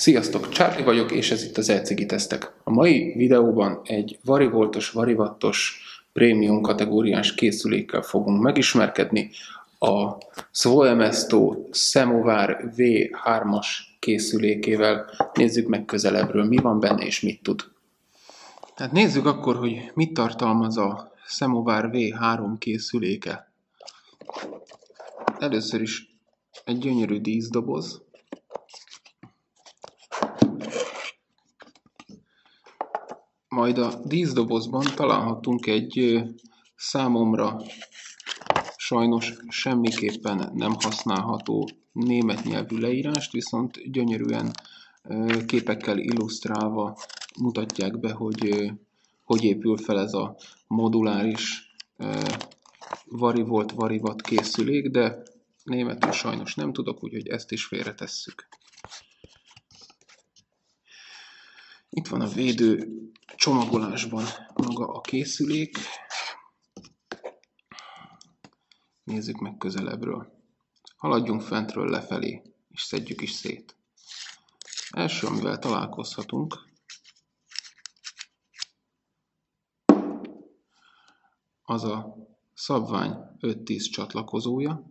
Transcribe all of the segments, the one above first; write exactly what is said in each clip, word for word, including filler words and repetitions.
Sziasztok, Charlie vagyok, és ez itt az e-cigi tesztek. A mai videóban egy varivoltos, variwattos prémium kategóriás készülékkel fogunk megismerkedni, a Svojemesto Samovar vé hármas készülékével. Nézzük meg közelebbről, mi van benne és mit tud. Tehát nézzük akkor, hogy mit tartalmaz a Samovar vé három készüléke. Először is egy gyönyörű díszdoboz. Majd a díszdobozban találhatunk egy számomra sajnos semmiképpen nem használható német nyelvű leírást, viszont gyönyörűen képekkel illusztrálva mutatják be, hogy hogy épül fel ez a moduláris varivolt variwatt készülék, de németül sajnos nem tudok, úgyhogy ezt is félretesszük. Itt van a védő csomagolásban maga a készülék. Nézzük meg közelebbről. Haladjunk fentről lefelé, és szedjük is szét. Első, amivel találkozhatunk, az a szabvány öt tíz csatlakozója,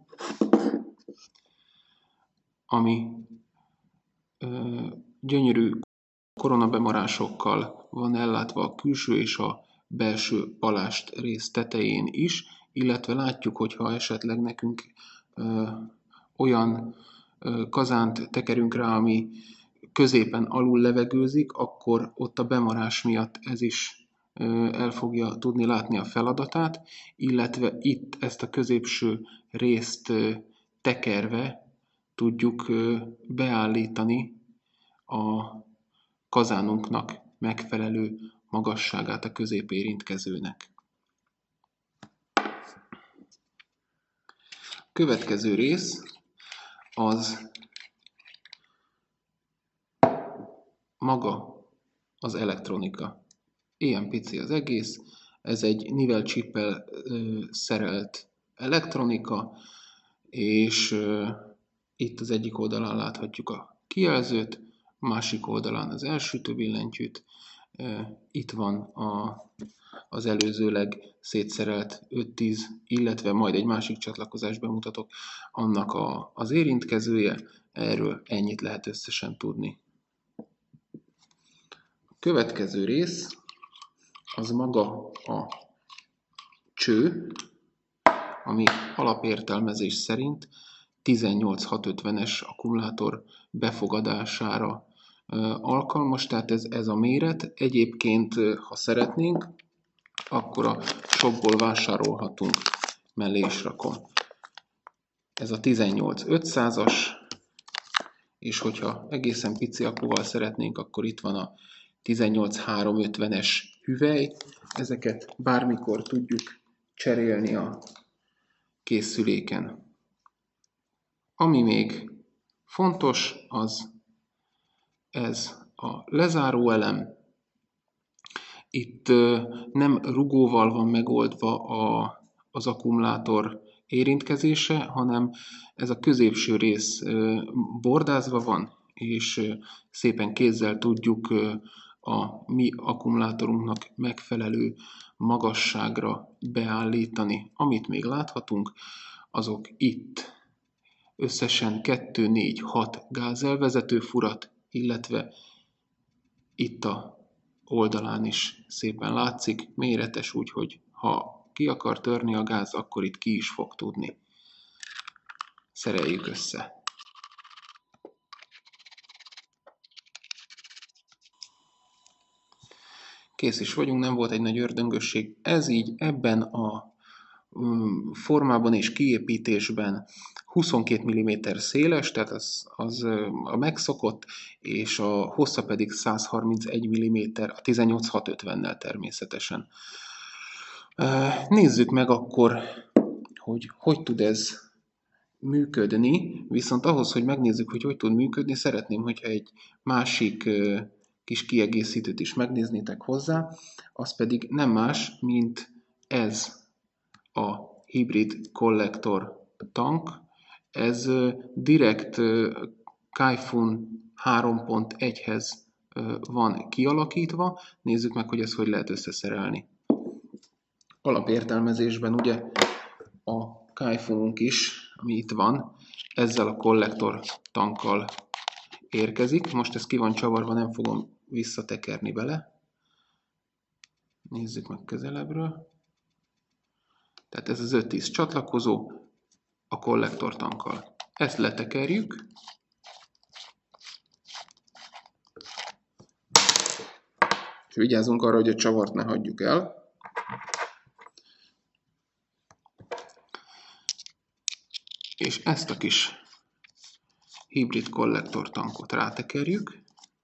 ami ö, gyönyörű koronabemarásokkal van ellátva a külső és a belső palást rész tetején is, illetve látjuk, hogyha esetleg nekünk ö, olyan ö, kazánt tekerünk rá, ami középen alul levegőzik, akkor ott a bemarás miatt ez is ö, el fogja tudni látni a feladatát, illetve itt ezt a középső részt ö, tekerve tudjuk ö, beállítani a kazánunknak megfelelő magasságát a középérintkezőnek. A következő rész az maga az elektronika. Ilyen pici az egész, ez egy nivelcsippel szerelt elektronika, és ö, itt az egyik oldalán láthatjuk a kijelzőt, másik oldalán az elsütő billentyűt, itt van a, az előzőleg szétszerelt öt tíz, illetve majd egy másik csatlakozást bemutatok, annak a, az érintkezője, erről ennyit lehet összesen tudni. A következő rész az maga a cső, ami alapértelmezés szerint tizennyolc hatszázötvenes akkumulátor befogadására alkalmas, tehát ez, ez a méret. Egyébként, ha szeretnénk, akkor a shopból vásárolhatunk, mellé is rakom. Ez a tizennyolc ötszázas, és hogyha egészen pici akkuval szeretnénk, akkor itt van a tizennyolc háromszázötvenes hüvely. Ezeket bármikor tudjuk cserélni a készüléken. Ami még fontos, az ez a lezáró elem. Itt nem rugóval van megoldva a, az akkumulátor érintkezése, hanem ez a középső rész bordázva van, és szépen kézzel tudjuk a mi akkumulátorunknak megfelelő magasságra beállítani. Amit még láthatunk, azok itt összesen kettő, négy, hat gázelvezető furat, illetve itt a oldalán is szépen látszik, méretes, úgyhogy ha ki akar törni a gáz, akkor itt ki is fog tudni. Szereljük össze. Kész is vagyunk, nem volt egy nagy ördöngösség. Ez így ebben a formában és kiépítésben huszonkét milliméter széles, tehát az, az a megszokott, és a hossza pedig száz harmincegy milliméter, a tizennyolc hatszázötvennel természetesen. Nézzük meg akkor, hogy hogy tud ez működni, viszont ahhoz, hogy megnézzük, hogy hogy tud működni, szeretném, hogyha egy másik kis kiegészítőt is megnéznétek hozzá, az pedig nem más, mint ez a hibrid kollektor tank. Ez direkt Kaifun három pont egyhez van kialakítva. Nézzük meg, hogy ezt hogy lehet összeszerelni. Alapértelmezésben ugye a Kaifununk is, ami itt van, ezzel a kollektor tankkal érkezik. Most ez ki van csavarva, nem fogom visszatekerni bele. Nézzük meg közelebbről. Tehát ez az öt tíz csatlakozó a kollektor tankkal. Ezt letekerjük. És vigyázzunk arra, hogy a csavart ne hagyjuk el. És ezt a kis hibrid kollektor tankot rátekerjük.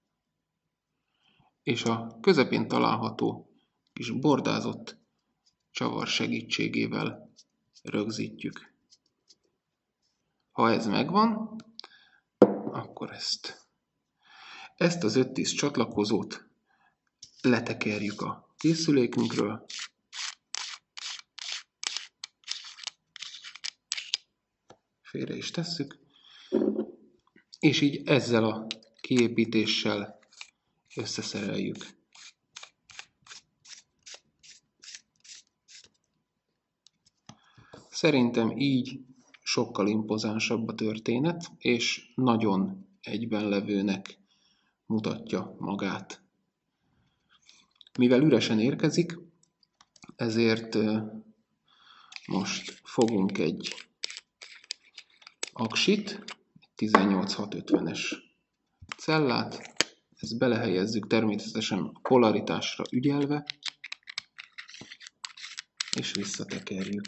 És a közepén található kis bordázott csavar segítségével rögzítjük. Ha ez megvan, akkor ezt, ezt az öt tíz csatlakozót letekerjük a készülékünkről. Félre is tesszük. És így ezzel a kiépítéssel összeszereljük. Szerintem így sokkal impozánsabb a történet, és nagyon egybenlevőnek mutatja magát. Mivel üresen érkezik, ezért most fogunk egy aksit, tizennyolc hatszázötvenes cellát, ezt belehelyezzük természetesen polaritásra ügyelve, és visszatekerjük.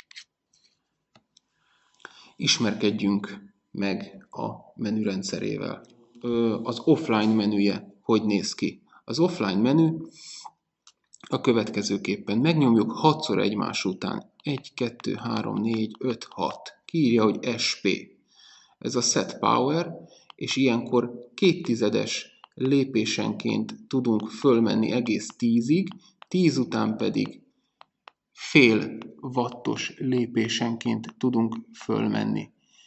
Ismerkedjünk meg a menürendszerével. Az offline menüje hogy néz ki? Az offline menü a következőképpen. Megnyomjuk hatszor egymás után. egy, kettő, három, négy, öt, hat. Kiírja, hogy es pé. Ez a set power, és ilyenkor kéttizedes lépésenként tudunk fölmenni egész tízig, tíz után pedig fél wattos lépésenként tudunk fölmenni.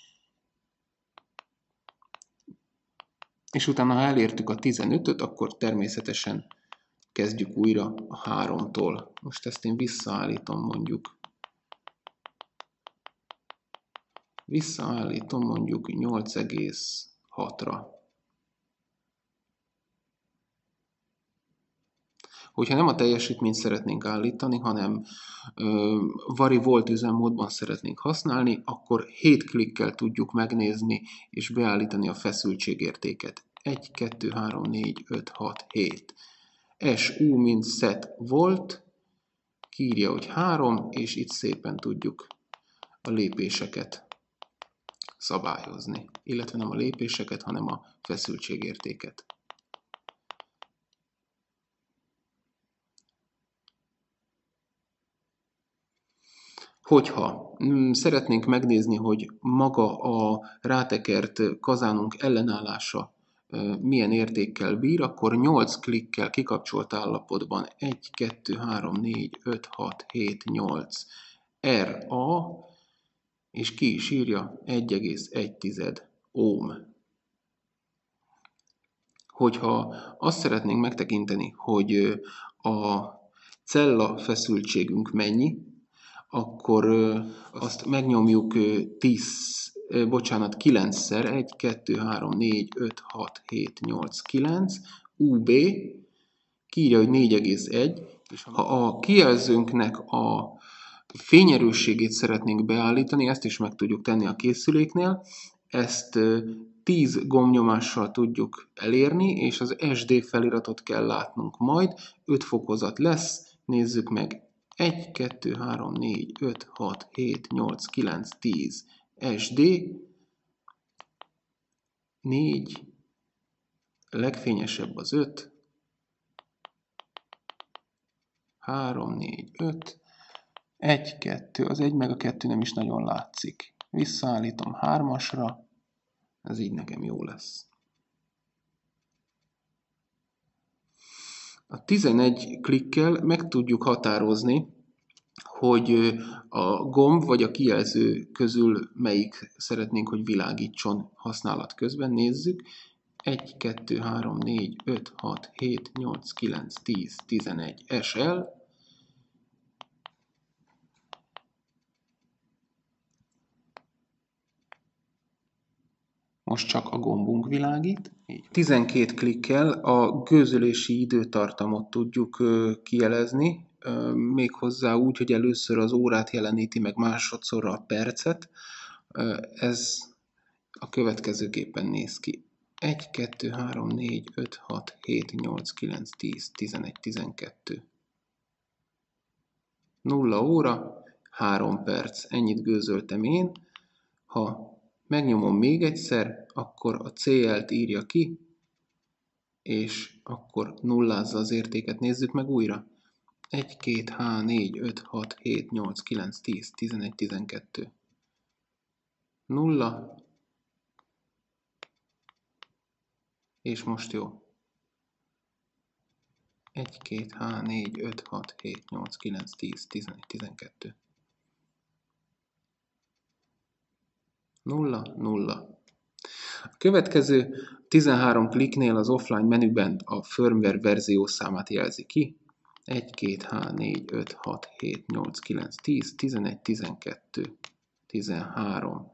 És utána, ha elértük a tizenötöt, akkor természetesen kezdjük újra a háromtól. Most ezt én visszaállítom mondjuk. Visszaállítom mondjuk nyolc egész hatra. Hogyha nem a teljesítményt szeretnénk állítani, hanem ö, vari volt üzemmódban szeretnénk használni, akkor hét klikkel tudjuk megnézni és beállítani a feszültségértéket. egy, kettő, három, négy, öt, hat, hét. es u mint set volt, kiírja, hogy három, és itt szépen tudjuk a lépéseket szabályozni. Illetve nem a lépéseket, hanem a feszültségértéket. Hogyha szeretnénk megnézni, hogy maga a rátekert kazánunk ellenállása milyen értékkel bír, akkor nyolc klikkel kikapcsolt állapotban egy, kettő, három, négy, öt, hat, hét, nyolc er á, és ki is írja egy egész egy ohm. Hogyha azt szeretnénk megtekinteni, hogy a cella feszültségünk mennyi, akkor azt megnyomjuk tíz, bocsánat, kilencszer, egy, kettő, három, négy, öt, hat, hét, nyolc, kilenc, u bé, kiírja, hogy négy egész egy, és ha a kijelzőnknek a fényerősségét szeretnénk beállítani, ezt is meg tudjuk tenni a készüléknél, ezt tíz gombnyomással tudjuk elérni, és az es dé feliratot kell látnunk majd, öt fokozat lesz, nézzük meg, egy, kettő, három, négy, öt, hat, hét, nyolc, kilenc, tíz, es dé, négy, legfényesebb az öt, három, négy, öt, egy, kettő, az egy meg a kettő nem is nagyon látszik. Visszaállítom hármasra, ez így nekem jó lesz. A tizenegy klikkel meg tudjuk határozni hogy a gomb vagy a kijelző közül melyik szeretnénk, hogy világítson használat közben. Nézzük. egy, kettő, három, négy, öt, hat, hét, nyolc, kilenc, tíz, tizenegy es el. Most csak a gombunk világít. tizenkét klikkel a gőzölési időtartamot tudjuk kijelezni, méghozzá úgy, hogy először az órát jeleníti meg, másodszorra a percet. Ez a következőképpen néz ki. egy, kettő, három, négy, öt, hat, hét, nyolc, kilenc, tíz, tizenegy, tizenkettő. nulla óra, három perc. Ennyit gőzöltem én. Ha megnyomom még egyszer, akkor a cé el-t írja ki, és akkor nullázza az értéket. Nézzük meg újra. egy, kettő, három, négy, öt, hat, hét, nyolc, kilenc, tíz, tizenegy, tizenkettő. nulla. És most jó. egy, kettő, három, négy, öt, hat, hét, nyolc, kilenc, tíz, tizenegy, tizenkettő. nulla, nulla. A következő tizenhárom kliknél az offline menüben a firmware verzió számát jelzi ki. egy, kettő, három, négy, öt, hat, hét, nyolc, kilenc, tíz, tizenegy, tizenkettő, tizenhárom.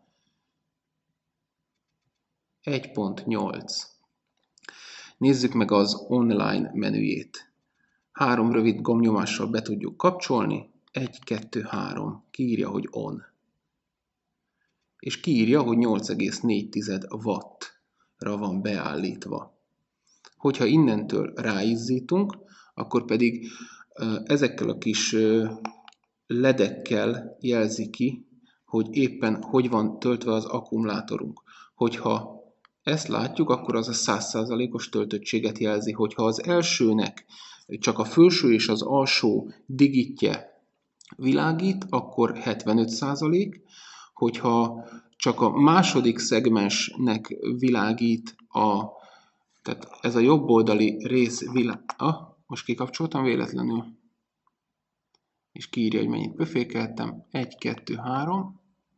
egy pont nyolc. Nézzük meg az online menüjét. Három rövid gombnyomással be tudjuk kapcsolni. egy, kettő, három. Kiírja, hogy on. És kiírja, hogy nyolc egész négy wattra van beállítva. Hogyha innentől ráizzítunk, akkor pedig ezekkel a kis ledekkel jelzi ki, hogy éppen hogy van töltve az akkumulátorunk. Hogyha ezt látjuk, akkor az a száz százalékos töltöttséget jelzi. Hogyha az elsőnek csak a felső és az alsó digitje világít, akkor hetvenöt százalék. Hogyha csak a második szegmensnek világít, a, tehát ez a jobb oldali rész világ... Ah, most kikapcsoltam véletlenül. És kiírja, hogy mennyit befékeltem. egy, kettő, három.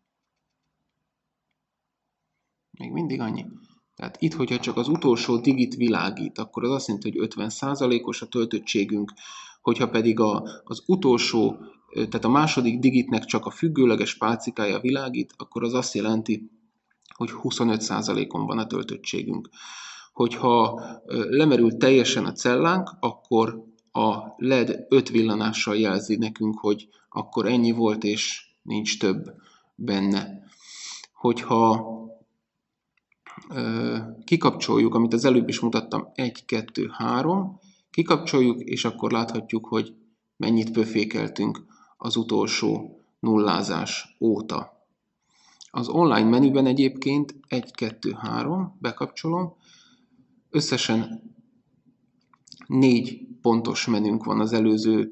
Még mindig annyi. Tehát itt, hogyha csak az utolsó digit világít, akkor az azt jelenti, hogy ötven százalékos a töltöttségünk. Hogyha pedig a, az utolsó, tehát a második digitnek csak a függőleges pálcikája világít, akkor az azt jelenti, hogy huszonöt százalékon van a töltöttségünk. Hogyha lemerül teljesen a cellánk, akkor a led öt villanással jelzi nekünk, hogy akkor ennyi volt, és nincs több benne. Hogyha kikapcsoljuk, amit az előbb is mutattam, egy, kettő, három, kikapcsoljuk, és akkor láthatjuk, hogy mennyit pöfékeltünk az utolsó nullázás óta. Az online menüben egyébként egy, kettő, három, bekapcsolom, összesen négy pontos menünk van, az előző,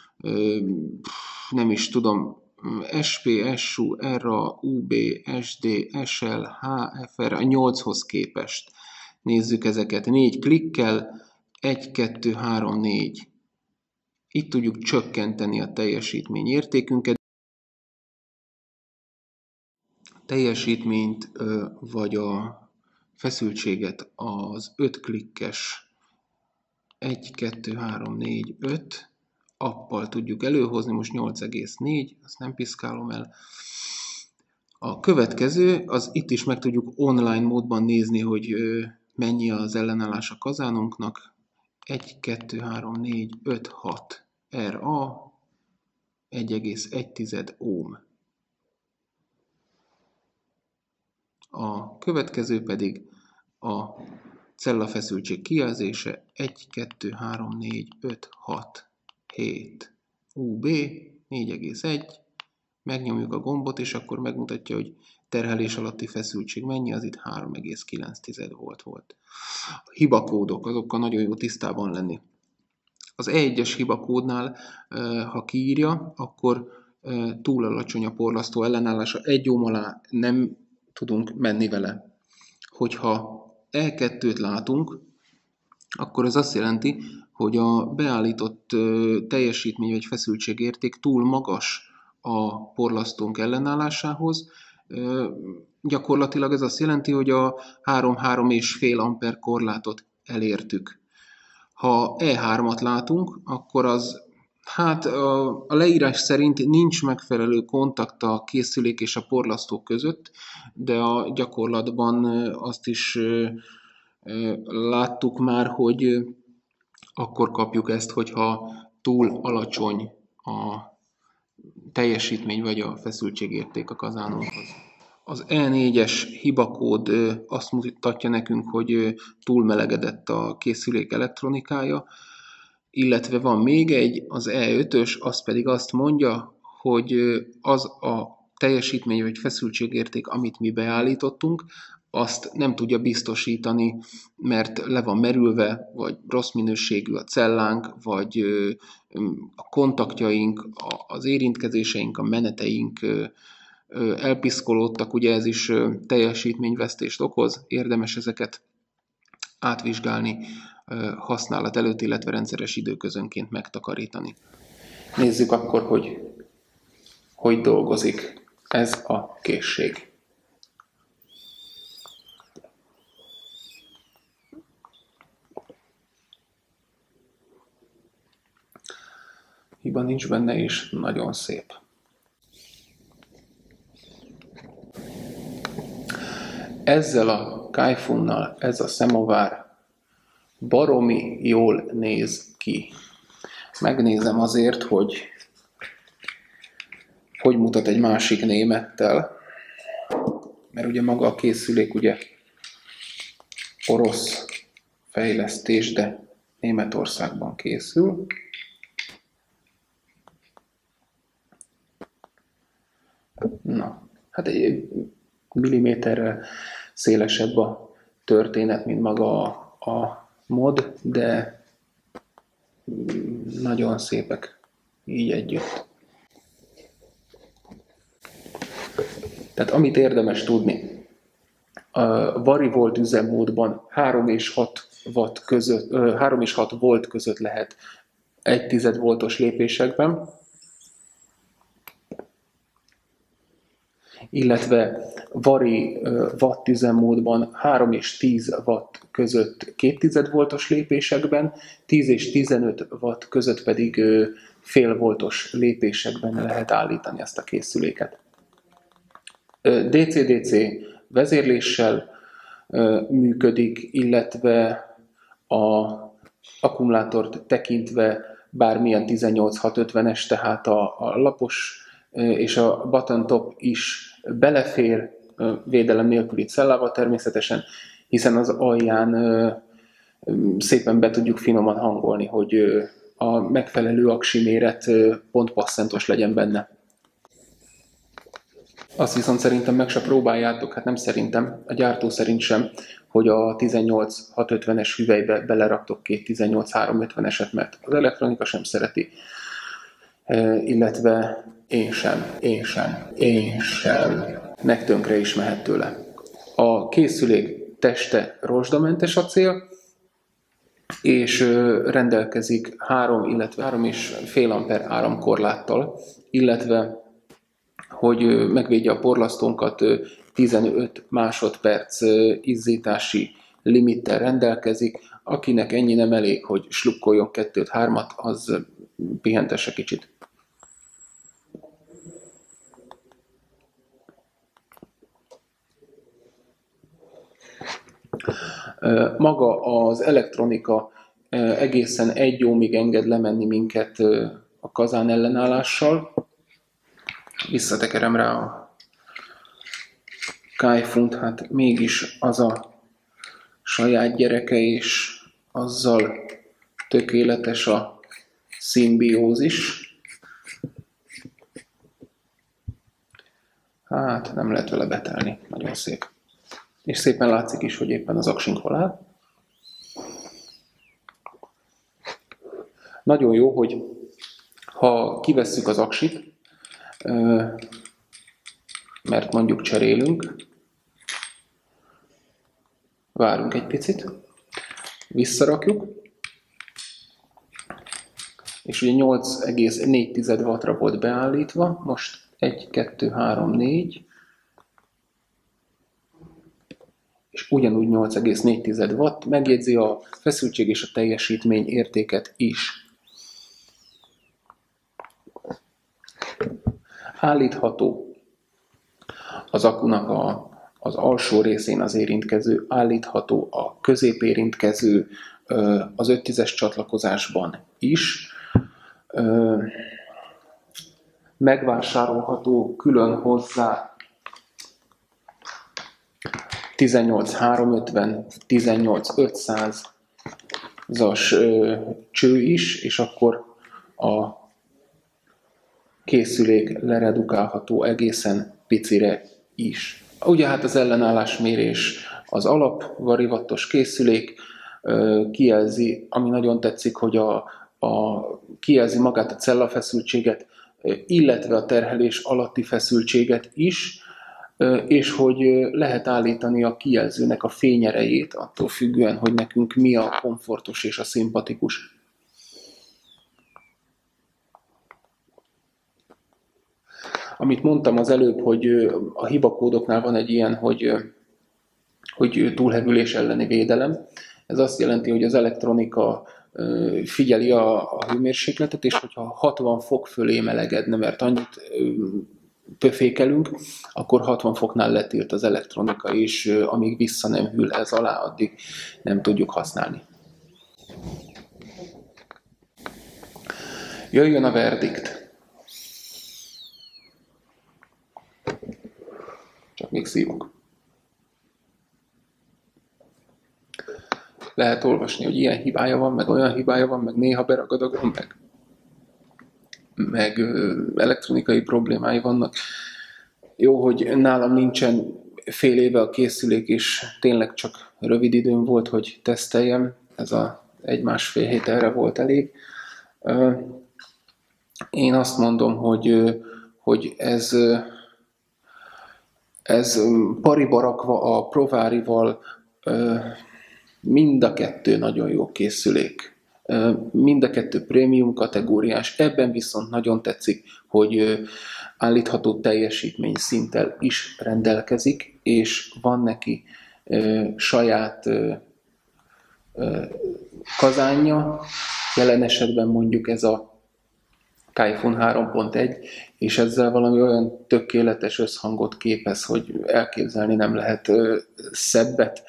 nem is tudom, es pé, es u, er á, u bé, es dé, es el, há ef er, a nyolchoz képest. Nézzük ezeket. négy klikkel, egy, kettő, három, négy. Itt tudjuk csökkenteni a teljesítmény értékünket. A teljesítményt vagy a feszültséget az öt klikkes egy, kettő, három, négy, öt appal tudjuk előhozni, most nyolc egész négy, azt nem piszkálom el. A következő, az itt is meg tudjuk online módban nézni, hogy mennyi az ellenállás a kazánunknak. egy, kettő, három, négy, öt, hat er á, egy egész egy ohm. A következő pedig a cellafeszültség kijelzése egy, kettő, három, négy, öt, hat, hét u bé, négy egész egy, megnyomjuk a gombot, és akkor megmutatja, hogy terhelés alatti feszültség mennyi, az itt három egész kilenc volt volt. A hibakódok, azokkal nagyon jó tisztában lenni. Az E egyes hibakódnál, ha kiírja, akkor túl alacsony a porlasztó ellenállása, egy ohm alá nem tudunk menni vele. Hogyha E kettőt látunk, akkor ez azt jelenti, hogy a beállított teljesítmény vagy feszültségérték túl magas a porlasztónk ellenállásához. Gyakorlatilag ez azt jelenti, hogy a három-három és fél amper korlátot elértük. Ha E hármat látunk, akkor az, hát a, a leírás szerint nincs megfelelő kontakt a készülék és a porlasztó között, de a gyakorlatban azt is láttuk már, hogy akkor kapjuk ezt, hogyha túl alacsony a teljesítmény vagy a feszültségérték a kazánunkhoz. Az E négyes hibakód azt mutatja nekünk, hogy túlmelegedett a készülék elektronikája, illetve van még egy, az E ötös, az pedig azt mondja, hogy az a teljesítmény vagy feszültségérték, amit mi beállítottunk, azt nem tudja biztosítani, mert le van merülve, vagy rossz minőségű a cellánk, vagy a kontaktjaink, az érintkezéseink, a meneteink elpiszkolódtak, ugye ez is teljesítményvesztést okoz, érdemes ezeket átvizsgálni használat előtt, illetve rendszeres időközönként megtakarítani. Nézzük akkor, hogy hogy dolgozik ez a készség. Hiba nincs benne, és nagyon szép. Ezzel a kájfunnal ez a szemovár baromi jól néz ki. Megnézem azért, hogy hogy mutat egy másik némettel, mert ugye maga a készülék ugye orosz fejlesztés, de Németországban készül. Na, hát egy milliméterrel szélesebb a történet, mint maga a, a mod, de nagyon szépek így együtt. Tehát amit érdemes tudni, a varivolt üzemmódban három és hat watt között, három és hat volt között lehet egy tized voltos lépésekben, illetve vari watt üzemmódban három és tíz watt között két tized voltos lépésekben, tíz és tizenöt watt között pedig fél voltos lépésekben lehet állítani ezt a készüléket. dé cé dé cé vezérléssel működik, illetve a akkumulátort tekintve bármilyen tizennyolc hatszázötvenes, tehát a, a lapos és a button top is belefér, védelem nélküli cellával természetesen, hiszen az alján szépen be tudjuk finoman hangolni, hogy a megfelelő aksi méret pont passzentos legyen benne. Azt viszont szerintem meg se próbáljátok, hát nem szerintem, a gyártó szerint sem, hogy a tizennyolc hatszázötvenes hüvelybe beleraktok két tizennyolc háromszázötveneset, mert az elektronika sem szereti, illetve én sem, én sem, én sem. Nek tönkre is mehet tőle. A készülék teste rozsdamentes acél, és rendelkezik három, illetve három és fél amper áramkorláttal, illetve hogy megvédje a porlasztónkat, tizenöt másodperc izzítási limittel rendelkezik. Akinek ennyi nem elég, hogy slukkoljon kettőt, hármat, az pihentesse kicsit. Maga az elektronika egészen egy ohmig enged lemenni minket a kazán ellenállással. Visszatekerem rá a kájfunt, hát mégis az a saját gyereke, és azzal tökéletes a szimbiózis. Hát nem lehet vele betelni, nagyon szép. És szépen látszik is, hogy éppen az aksink hol áll. Nagyon jó, hogy ha kivesszük az aksit, mert mondjuk cserélünk, várunk egy picit, Visszarakjuk, és ugye nyolc egész négy wattra volt beállítva, most egy, kettő, három, négy, és ugyanúgy nyolc egész négy watt, megjegyzi a feszültség és a teljesítmény értéket is. Állítható az akunak a, az alsó részén az érintkező, állítható a középérintkező az öt tízes csatlakozásban is, megvásárolható külön hozzá tizennyolc háromszázötven, tizennyolc ötszázas cső is, és akkor a készülék leredukálható egészen picire is. Ugye hát az ellenállásmérés az alap varivattos készülék, kijelzi, ami nagyon tetszik, hogy a, a, kijelzi magát a cellafeszültséget, illetve a terhelés alatti feszültséget is, és hogy lehet állítani a kijelzőnek a fényerejét, attól függően, hogy nekünk mi a komfortos és a szimpatikus. Amit mondtam az előbb, hogy a hibakódoknál van egy ilyen, hogy, hogy túlhevülés elleni védelem. Ez azt jelenti, hogy az elektronika figyeli a, a hőmérsékletet, és hogyha hatvan fok fölé melegedne, mert annyit pöfékelünk, akkor hatvan foknál letilt az elektronika, és amíg vissza nem hűl ez alá, addig nem tudjuk használni. Jöjjön a verdikt. Csak még szívok. Lehet olvasni, hogy ilyen hibája van, meg olyan hibája van, meg néha beragad a gomb, meg, meg elektronikai problémái vannak. Jó, hogy nálam nincsen fél éve a készülék, és tényleg csak rövid időm volt, hogy teszteljem. Ez a egy-másfél hét erre volt elég. Én azt mondom, hogy, hogy ez, ez pariba rakva a Provárival mind a kettő nagyon jó készülék. Mind a kettő prémium kategóriás. Ebben viszont nagyon tetszik, hogy állítható teljesítmény szinttel is rendelkezik, és van neki saját kazánja. Jelen esetben mondjuk ez a Typhoon három pont egy, és ezzel valami olyan tökéletes összhangot képez, hogy elképzelni nem lehet szebbet.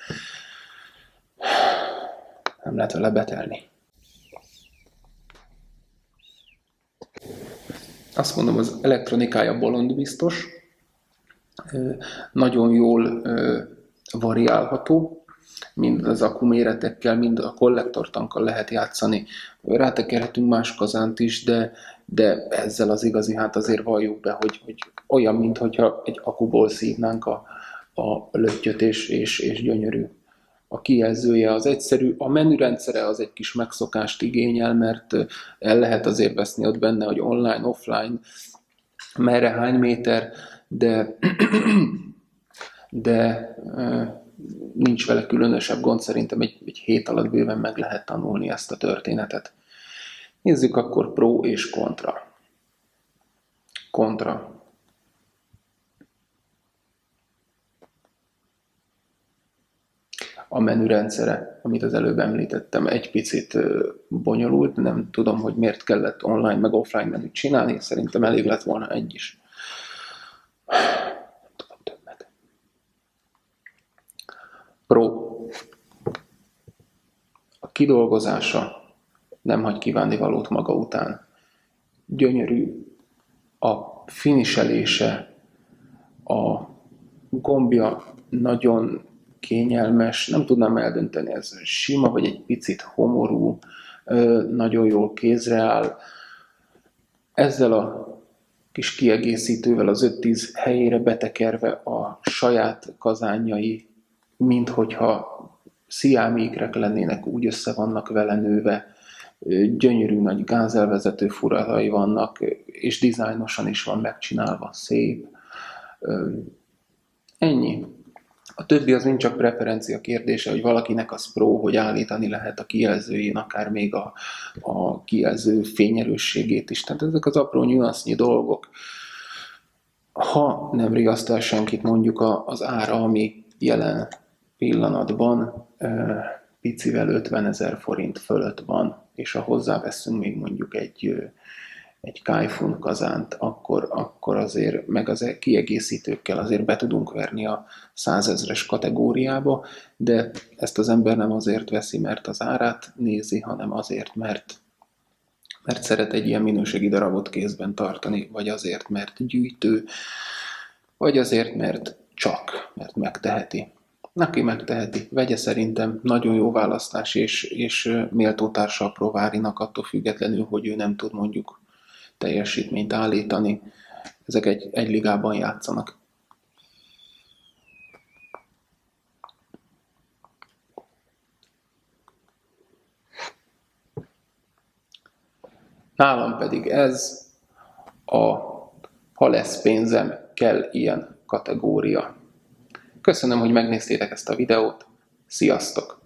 Nem lehet vele betelni. Azt mondom, az elektronikája bolondbiztos, nagyon jól variálható, mind az akkuméretekkel, mind a kollektortankkal lehet játszani. Rátekerhetünk más kazánt is, de, de ezzel az igazi, hát azért valljuk be, hogy, hogy olyan, mintha egy akkuból szívnánk a, a löttyöt, és, és, és gyönyörű. A kijelzője az egyszerű, a menürendszere az egy kis megszokást igényel, mert el lehet azért veszni ott benne, hogy online, offline, merre hány méter, de, de nincs vele különösebb gond, szerintem egy, egy hét alatt bőven meg lehet tanulni ezt a történetet. Nézzük akkor pro és kontra. Kontra. A menürendszere, amit az előbb említettem, egy picit bonyolult, nem tudom, hogy miért kellett online meg offline menüt csinálni, szerintem elég lett volna egy is. Nem tudom többet. Pro. A kidolgozása nem hagy kívánni valót maga után. Gyönyörű a finiselése, a gombja nagyon kényelmes, nem tudnám eldönteni, ez sima vagy egy picit homorú, nagyon jól kézre áll. Ezzel a kis kiegészítővel az öt tíz helyére betekerve a saját kazánjai, minthogyha sziámékrek lennének, úgy össze vannak vele nőve, gyönyörű nagy gázelvezető furatai vannak, és dizájnosan is van megcsinálva, szép. Ennyi. A többi az mind csak preferencia kérdése, hogy valakinek az pro, hogy állítani lehet a kijelzőjén, akár még a, a kijelző fényerősségét is. Tehát ezek az apró nyuansznyi dolgok. Ha nem riaszt el senkit mondjuk az ára, ami jelen pillanatban picivel ötvenezer forint fölött van, és ha hozzáveszünk még mondjuk egy, egy Kaifun kazánt, akkor, akkor azért, meg az kiegészítőkkel azért be tudunk verni a százezres kategóriába, de ezt az ember nem azért veszi, mert az árát nézi, hanem azért, mert, mert szeret egy ilyen minőségi darabot kézben tartani, vagy azért, mert gyűjtő, vagy azért, mert csak, mert megteheti. Neki megteheti. Vegye szerintem nagyon jó választás, és, és méltó társa a Provárinak, attól függetlenül, hogy ő nem tud mondjuk teljesítményt állítani. Ezek egy, egy ligában játszanak. Nálam pedig ez a ha lesz pénzem, kell ilyen kategória. Köszönöm, hogy megnéztétek ezt a videót. Sziasztok!